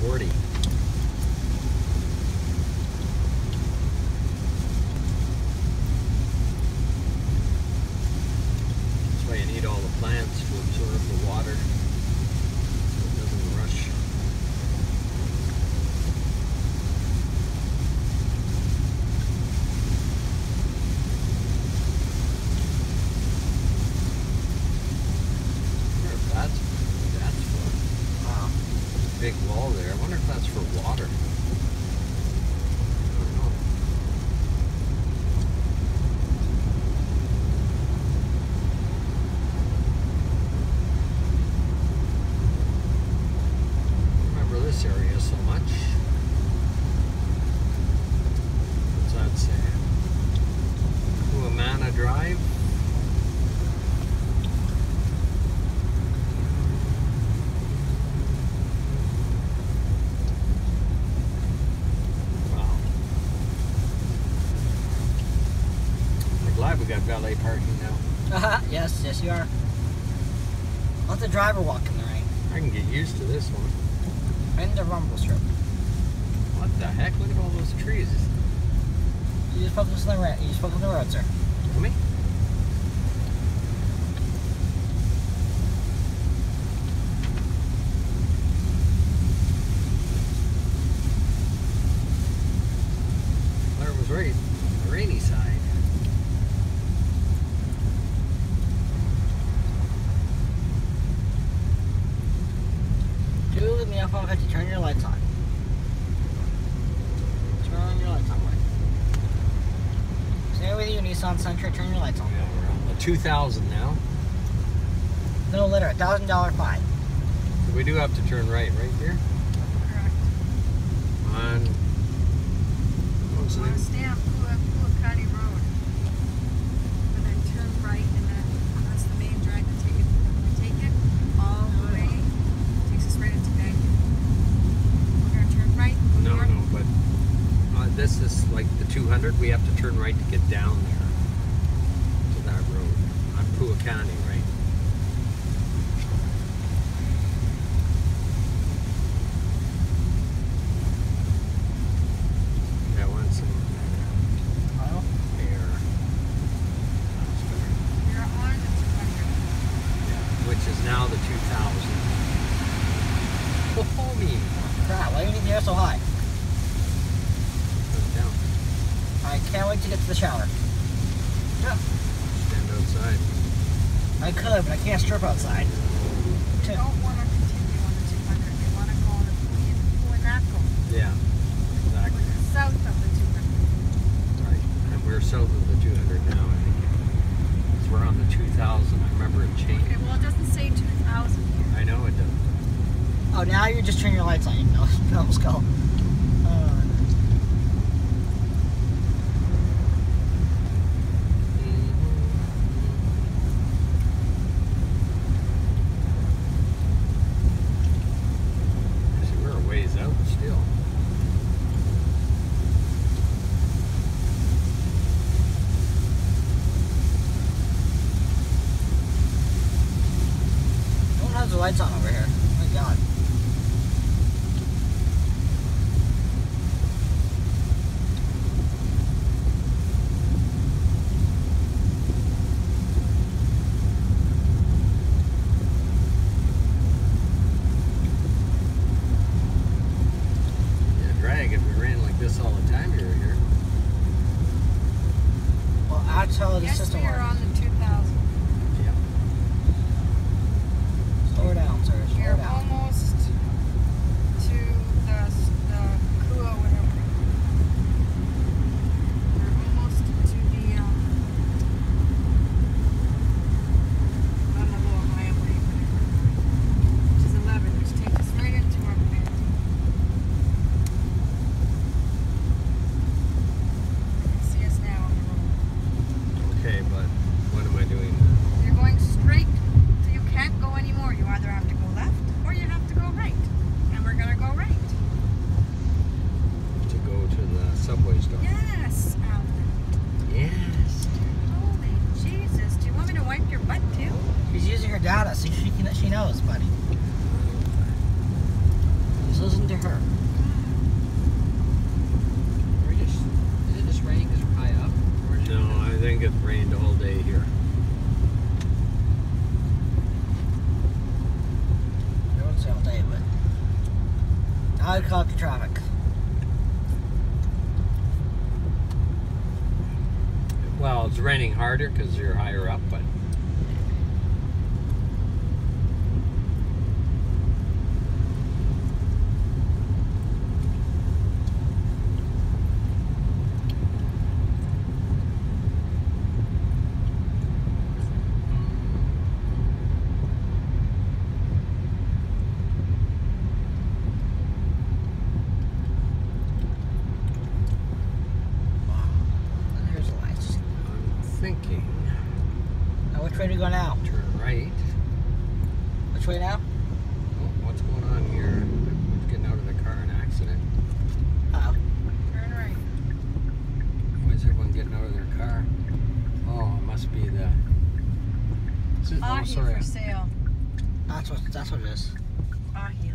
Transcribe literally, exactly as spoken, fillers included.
forty. That's why you need all the plants to absorb the water so it doesn't rush. Big wall there. I wonder if that's for water. I don't know. I don't remember this area so much. What's that say? Kuamana Drive. We got valet parking now. Uh-huh. Yes, yes you are. Let the driver walk in the rain. I can get used to this one. In the rumble strip. What the heck? Look at all those trees. You just focus on the road. You just focus on the road, sir. Me? Claire was right on the rainy side. Have to turn your lights on. Turn your lights on, Mike. Stay with you, Nissan Sentra. Turn your lights on. Yeah, we're on the two thousand now. Little litter, a thousand dollar fine. So we do have to turn right, right here. Correct. On. What's the On a name? stamp, Kuakani Road. And then turn right, and then that's the main drag to take it. We take it all the way. Takes us right into Bank. Right? No, no, but uh, this is like the two hundred. We have to turn right to get down there to that road on Puakani, right? I want some Well, air. That's better. You're on the two hundred. Yeah, which is now the two thousand. Oh, me. crap, why do you need the air so high? Put it down. I can't wait to get to the shower. Yeah. Stand outside. I could, but I can't strip outside. They don't want to continue on the two hundred. They want to go on the Puanaco. Yeah, exactly. South of the two hundred. Right. And we're south of the two hundred now, I think. Because we're on the two thousand. I remember it changed. Okay, well, it doesn't say two thousand here. I know it doesn't. Oh, now you're just turning your lights on. You know, let's go. Uh, See, we're a ways out still. no one has the lights on over here. Oh my god. If we ran like this all the time, you were here. Well, that's how the Yes, system we are works. on the two thousand. Yeah. Slow down, sir. Slow You're down. almost to the, the Kua, whatever. You're almost to the, um, on the little highway, whatever. Which is eleven, which takes us right into our plant. See us now on the road. Okay, but her. We're just, is it just raining because we're high up? Or is it No, I think it rained all day here. I don't say all day, but I would call it the traffic. Well, it's raining harder because you're higher up, but And here's the lights. I'm thinking Now, which way do we go now? turn right. Which way now? Oh, what's going on here? Everyone's getting out of the car in an accident. Uh oh. Turn right. Why is everyone getting out of their car? Oh, it must be the. This is, oh, Ahi sorry. for sale. That's what. That's what it is. Ahi